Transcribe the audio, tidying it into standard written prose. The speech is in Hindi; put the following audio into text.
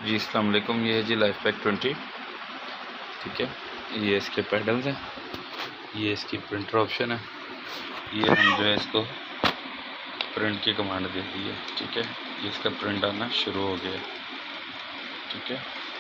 जी अस्सलाम वालेकुम। ये है जी लाइफ पैक 20। ठीक है, ये इसके पेडल्स हैं, ये इसकी प्रिंटर ऑप्शन है, ये हम जो है इसको प्रिंट की कमांड दे दी है। ठीक है, इसका प्रिंट आना शुरू हो गया। ठीक है,